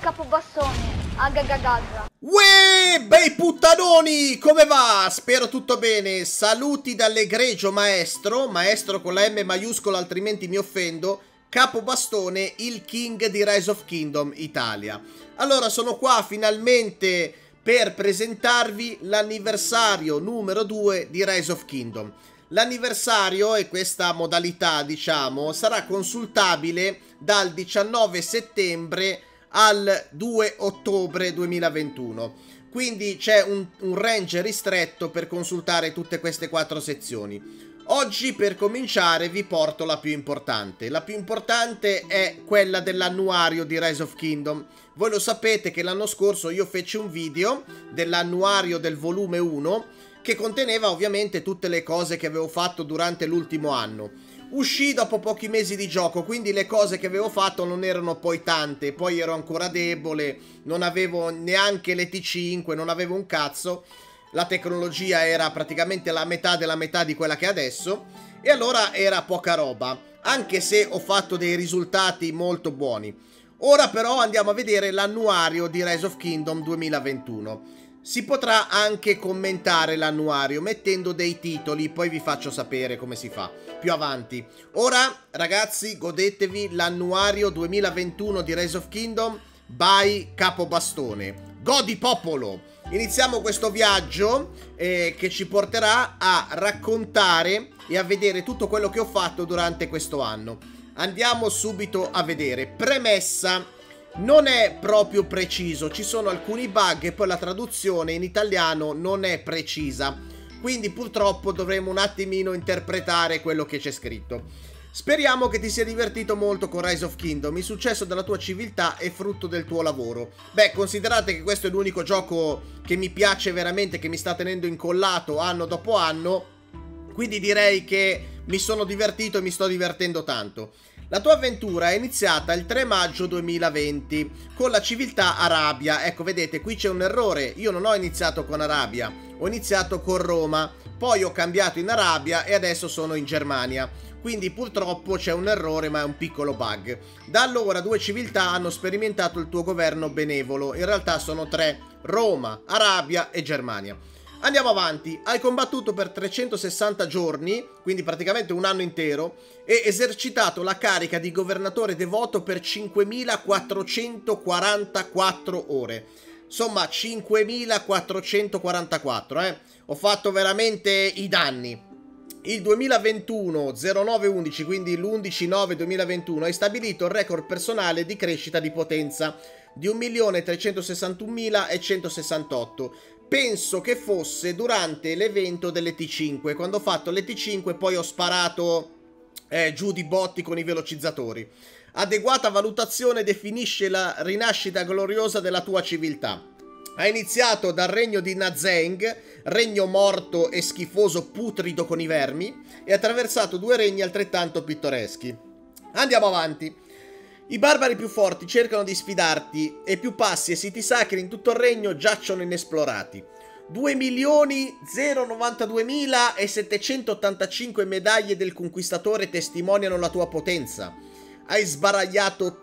Capobastone, agagagaga. Uè, bei puttanoni, come va? Spero tutto bene. Saluti dall'egregio maestro, maestro con la M maiuscola altrimenti mi offendo, Capobastone, il king di Rise of Kingdom Italia. Allora, sono qua finalmente per presentarvi l'anniversario numero 2 di Rise of Kingdom. L'anniversario e questa modalità, diciamo, sarà consultabile dal 19 settembre al 2 ottobre 2021. Quindi c'è un range ristretto per consultare tutte queste 4 sezioni. Oggi per cominciare vi porto la più importante. La più importante è quella dell'annuario di Rise of Kingdom. Voi lo sapete che l'anno scorso io feci un video dell'annuario del volume 1 che conteneva ovviamente tutte le cose che avevo fatto durante l'ultimo anno. Uscì dopo pochi mesi di gioco, quindi le cose che avevo fatto non erano poi tante, poi ero ancora debole, non avevo neanche le T5, non avevo un cazzo, la tecnologia era praticamente la metà della metà di quella che è adesso, e allora era poca roba, anche se ho fatto dei risultati molto buoni. Ora però andiamo a vedere l'annuario di Rise of Kingdom 2021. Si potrà anche commentare l'annuario mettendo dei titoli, poi vi faccio sapere come si fa più avanti. Ora, ragazzi, godetevi l'annuario 2021 di Rise of Kingdom by Capobastone. Godi popolo! Iniziamo questo viaggio che ci porterà a raccontare e a vedere tutto quello che ho fatto durante questo anno. Andiamo subito a vedere. Premessa. Non è proprio preciso, ci sono alcuni bug e poi la traduzione in italiano non è precisa, quindi purtroppo dovremo un attimino interpretare quello che c'è scritto. Speriamo che ti sia divertito molto con Rise of Kingdom, il successo della tua civiltà è frutto del tuo lavoro. Beh, considerate che questo è l'unico gioco che mi piace veramente, che mi sta tenendo incollato anno dopo anno, quindi direi che mi sono divertito e mi sto divertendo tanto. La tua avventura è iniziata il 3 maggio 2020 con la civiltà Arabia. Ecco, vedete, qui c'è un errore. Io non ho iniziato con Arabia, ho iniziato con Roma, poi ho cambiato in Arabia e adesso sono in Germania. Quindi purtroppo c'è un errore, ma è un piccolo bug. Da allora 2 civiltà hanno sperimentato il tuo governo benevolo. In realtà sono 3, Roma, Arabia e Germania. Andiamo avanti, hai combattuto per 360 giorni, quindi praticamente un anno intero, e esercitato la carica di governatore devoto per 5444 ore. Insomma, 5444, Ho fatto veramente i danni. Il 2021, 0911, quindi l'11-9-2021, hai stabilito il record personale di crescita di potenza di 1.361.168. Penso che fosse durante l'evento delle T5, quando ho fatto le T5 poi ho sparato giù di botti con i velocizzatori. Adeguata valutazione definisce la rinascita gloriosa della tua civiltà. Hai iniziato dal regno di Nazeng, regno morto e schifoso putrido con i vermi, e attraversato 2 regni altrettanto pittoreschi. Andiamo avanti. I barbari più forti cercano di sfidarti e più passi e siti sacri in tutto il regno giacciono inesplorati. 2.092.785 medaglie del conquistatore testimoniano la tua potenza. Hai sbaragliato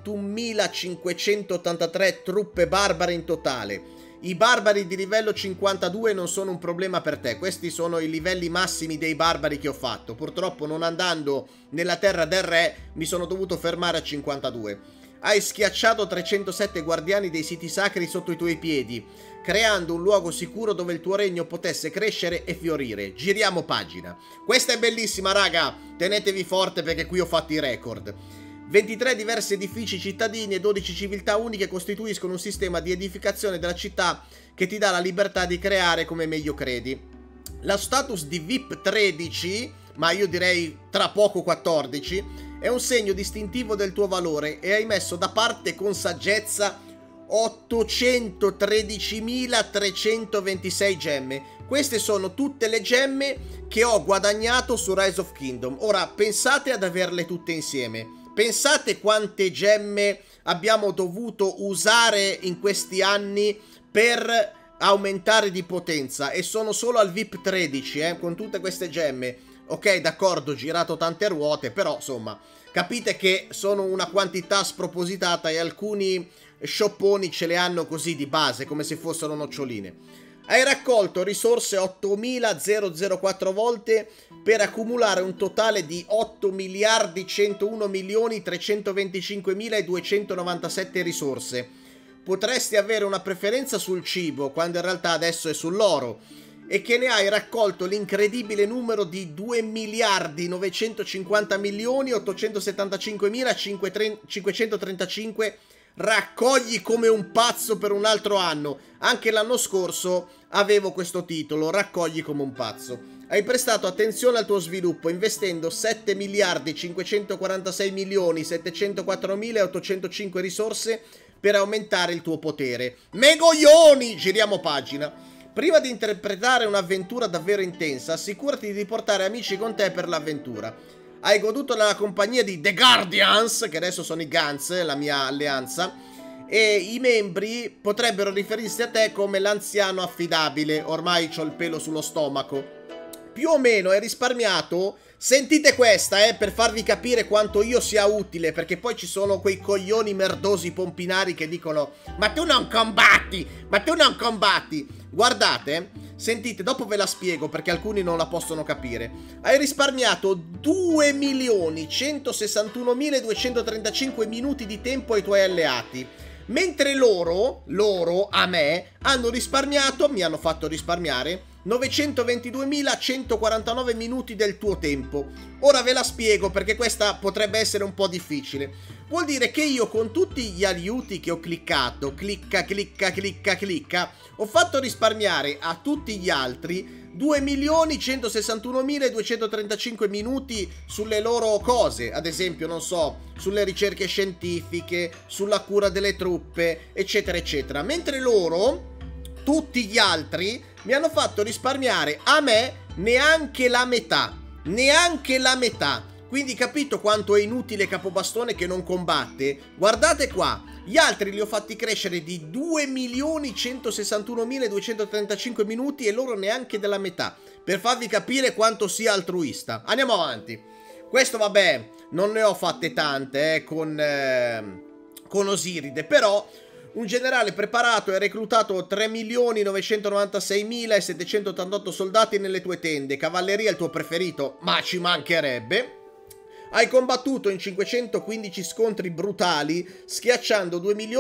31.583 truppe barbare in totale. I barbari di livello 52 non sono un problema per te, questi sono i livelli massimi dei barbari che ho fatto. Purtroppo non andando nella terra del re mi sono dovuto fermare a 52. Hai schiacciato 307 guardiani dei siti sacri sotto i tuoi piedi, creando un luogo sicuro dove il tuo regno potesse crescere e fiorire. Giriamo pagina. Questa è bellissima, raga, tenetevi forte perché qui ho fatto i record. 23 diversi edifici cittadini e 12 civiltà uniche costituiscono un sistema di edificazione della città che ti dà la libertà di creare come meglio credi. La status di VIP 13, ma io direi tra poco 14, è un segno distintivo del tuo valore e hai messo da parte con saggezza 813.326 gemme. Queste sono tutte le gemme che ho guadagnato su Rise of Kingdom. Ora pensate ad averle tutte insieme. Pensate quante gemme abbiamo dovuto usare in questi anni per aumentare di potenza, e sono solo al VIP 13, con tutte queste gemme. Ok, d'accordo, girato tante ruote, però insomma, capite che sono una quantità spropositata e alcuni sciopponi ce le hanno così di base, come se fossero noccioline. Hai raccolto risorse 8.004 volte per accumulare un totale di 8.101.325.297 risorse. Potresti avere una preferenza sul cibo, quando in realtà adesso è sull'oro, e che ne hai raccolto l'incredibile numero di 2.950.875.535. Raccogli come un pazzo per un altro anno. Anche l'anno scorso avevo questo titolo, raccogli come un pazzo. Hai prestato attenzione al tuo sviluppo investendo 7.546.704.805 risorse per aumentare il tuo potere. Megoglioni! Giriamo pagina. Prima di interpretare un'avventura davvero intensa, assicurati di portare amici con te per l'avventura. Hai goduto della compagnia di The Guardians, che adesso sono i Guns, la mia alleanza, e i membri potrebbero riferirsi a te come l'anziano affidabile. Ormai c'ho il pelo sullo stomaco. Più o meno hai risparmiato. Sentite questa, per farvi capire quanto io sia utile, perché poi ci sono quei coglioni merdosi pompinari che dicono ma tu non combatti, ma tu non combatti. Guardate, sentite, dopo ve la spiego perché alcuni non la possono capire. Hai risparmiato 2.161.235 minuti di tempo ai tuoi alleati, mentre loro, a me, hanno risparmiato, mi hanno fatto risparmiare 922.149 minuti del tuo tempo. Ora ve la spiego perché questa potrebbe essere un po' difficile. Vuol dire che io con tutti gli aiuti che ho cliccato, clicca, ho fatto risparmiare a tutti gli altri 2.161.235 minuti sulle loro cose. Ad esempio, non so, sulle ricerche scientifiche, sulla cura delle truppe, eccetera, eccetera. Mentre loro, tutti gli altri, mi hanno fatto risparmiare a me neanche la metà. Neanche la metà. Quindi capito quanto è inutile Capobastone che non combatte? Guardate qua. Gli altri li ho fatti crescere di 2.161.235 minuti e loro neanche della metà. Per farvi capire quanto sia altruista. Andiamo avanti. Questo vabbè, non ne ho fatte tante con Osiride, però un generale preparato e reclutato 3.996.788 soldati nelle tue tende. Cavalleria il tuo preferito, ma ci mancherebbe. Hai combattuto in 515 scontri brutali, schiacciando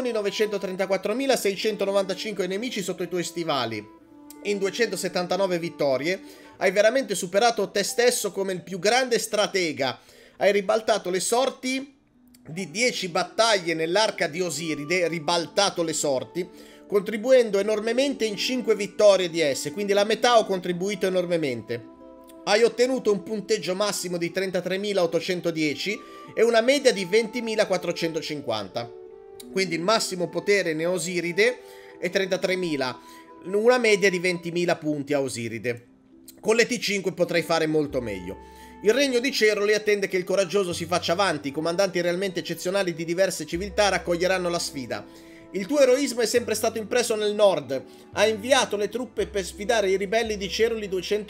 2.934.695 nemici sotto i tuoi stivali. In 279 vittorie, hai veramente superato te stesso come il più grande stratega. Hai ribaltato le sorti di 10 battaglie nell'arca di Osiride, ribaltato le sorti, contribuendo enormemente in 5 vittorie di esse, quindi la metà ho contribuito enormemente. Hai ottenuto un punteggio massimo di 33.810 e una media di 20.450. Quindi il massimo potere ne Osiride è 33.000, una media di 20.000 punti a Osiride. Con le T5 potrei fare molto meglio. Il regno di Ceroli attende che il coraggioso si faccia avanti. I comandanti realmente eccezionali di diverse civiltà raccoglieranno la sfida. Il tuo eroismo è sempre stato impresso nel nord. Hai inviato le truppe per sfidare i ribelli di Ceroli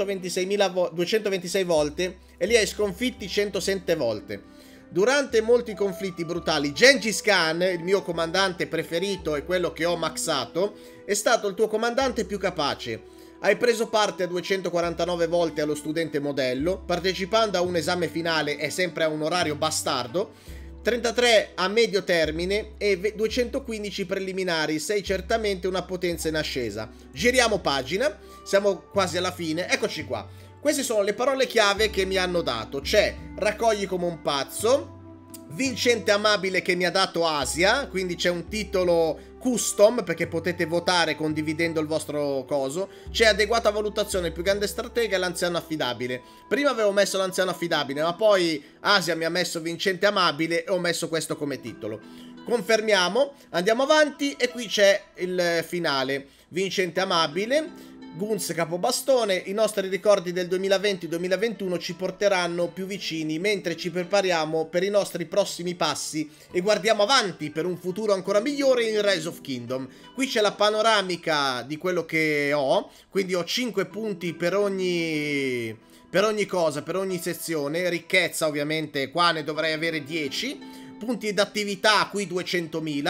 226 volte e li hai sconfitti 107 volte. Durante molti conflitti brutali, Gengis Khan, il mio comandante preferito e quello che ho maxato, è stato il tuo comandante più capace. Hai preso parte a 249 volte allo studente modello, partecipando a un esame finale e sempre a un orario bastardo, 33 a medio termine e 215 preliminari. Sei certamente una potenza in ascesa. Giriamo pagina, siamo quasi alla fine, eccoci qua. Queste sono le parole chiave che mi hanno dato. C'è raccogli come un pazzo, vincente amabile che mi ha dato Asia, quindi c'è un titolo custom perché potete votare condividendo il vostro coso. C'è adeguata valutazione, il più grande stratega e l'anziano affidabile. Prima avevo messo l'anziano affidabile, ma poi Asia mi ha messo vincente amabile e ho messo questo come titolo. Confermiamo, andiamo avanti e qui c'è il finale. Vincente amabile, Guns Capobastone. I nostri ricordi del 2020-2021 ci porteranno più vicini mentre ci prepariamo per i nostri prossimi passi e guardiamo avanti per un futuro ancora migliore in Rise of Kingdom. Qui c'è la panoramica di quello che ho, quindi ho 5 punti per ogni cosa, per ogni sezione. Ricchezza ovviamente qua ne dovrei avere 10. Punti d'attività qui 200.000,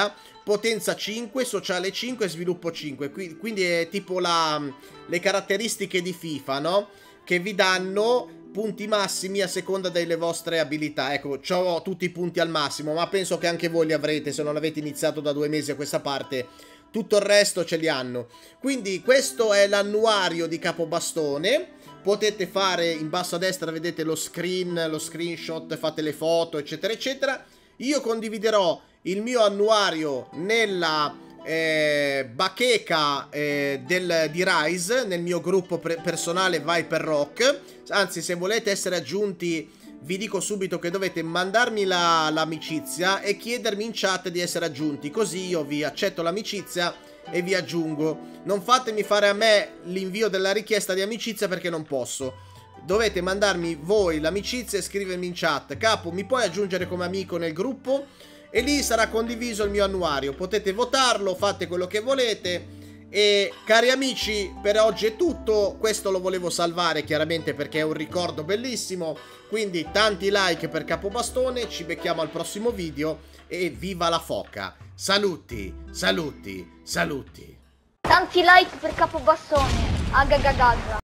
potenza 5, sociale 5 e sviluppo 5. Quindi è tipo le caratteristiche di FIFA, no? Che vi danno punti massimi a seconda delle vostre abilità. Ecco, ho tutti i punti al massimo, ma penso che anche voi li avrete se non avete iniziato da 2 mesi a questa parte. Tutto il resto ce li hanno. Quindi questo è l'annuario di Capobastone. Potete fare in basso a destra, vedete lo screenshot, fate le foto, eccetera, eccetera. Io condividerò il mio annuario nella bacheca di Rise, nel mio gruppo personale Viper Rock. Anzi, se volete essere aggiunti, vi dico subito che dovete mandarmi l'amicizia e chiedermi in chat di essere aggiunti, così io vi accetto l'amicizia e vi aggiungo. Non fatemi fare a me l'invio della richiesta di amicizia perché non posso. Dovete mandarmi voi l'amicizia e scrivermi in chat: Capo, mi puoi aggiungere come amico nel gruppo? E lì sarà condiviso il mio annuario. Potete votarlo, fate quello che volete. E cari amici, per oggi è tutto. Questo lo volevo salvare chiaramente perché è un ricordo bellissimo. Quindi tanti like per Capobastone. Ci becchiamo al prossimo video. E viva la foca. Saluti, saluti, saluti. Tanti like per Capobastone. Agagagaga.